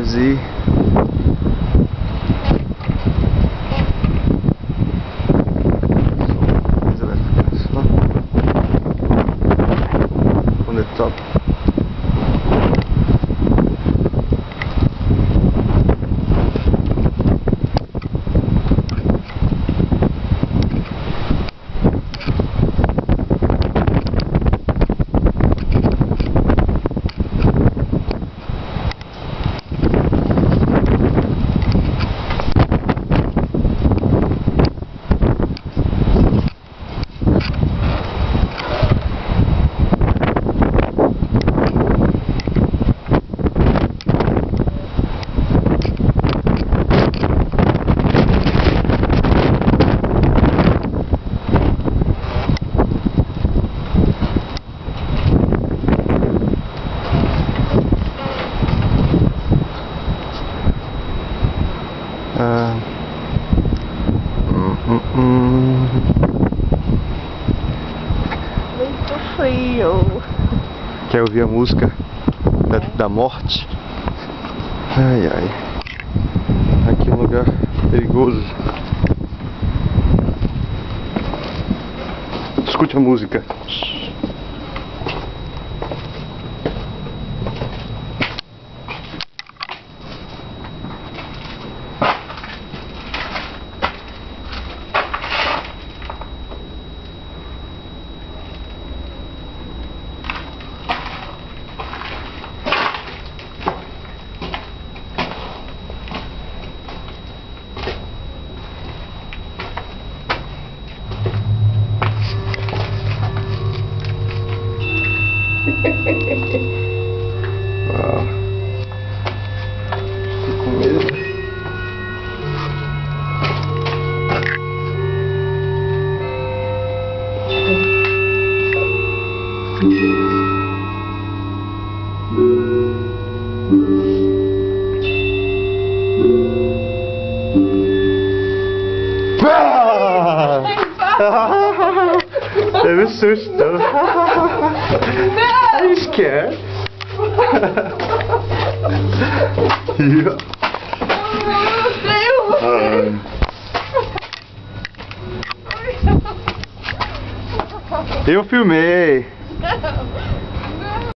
Varzy. On the top. Muito frio. Quer ouvir a música da morte? Ai ai. Aqui é um lugar perigoso. Escute a música. Uau. Fico com medo. Teve susto. I'm scared. Eu filmei.